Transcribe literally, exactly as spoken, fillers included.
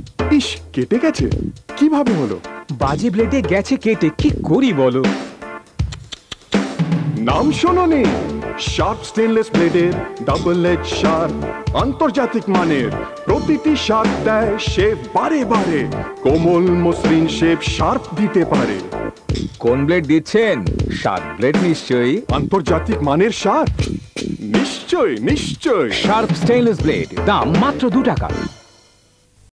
ইস, কেটে গেছে। কিভাবে হলো? বাজে ব্লেডে গেছে কেটে, কি করি বলো? নাম শোনোনি? শার্প স্টেনলেস ব্লেডের ডাবল এজ শার্প, আন্তর্জাতিক মানের। প্রতিটি শার্প দেয় শেপ বারে বারে, কোমল মসৃণ শেপ শার্প দিতে পারে। কোন ব্লেড দিচ্ছেন? শার্প ব্লেড নিশ্চয়ই। আন্তর্জাতিক মানের শার্প, নিশ্চয় নিশ্চয়। শার্প স্টেনলেস ব্লেড, দাম মাত্র দু টাকা।